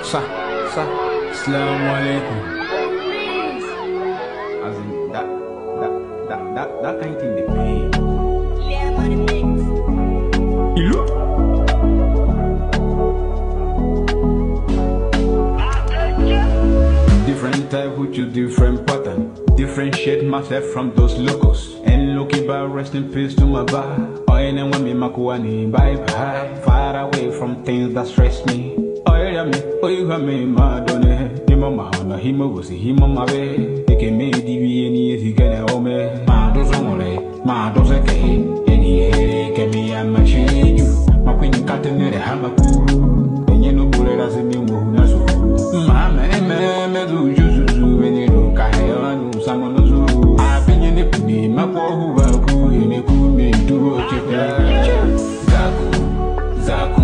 Sa, Assalamu alaikum. As in that kind of thing they pay. You look. Different type with you different pattern. Differentiate myself from those locals. And looking back, rest in peace to my bar. Oh, and when me makuani bye bye. Far away from things that stress me. Oh, yeah, me, oh, you have me, Madonna. Mama, he was him on my way. They can make DV any as he can home. Ma does only, ma does a key. Any can be a machine. My queen cut in the hammer. And you know, bullet as a new moon. Mamma, me do you when you look at her. Someone knows I've been in the penny. My poor who will go in a cool me to watch it. Zaku.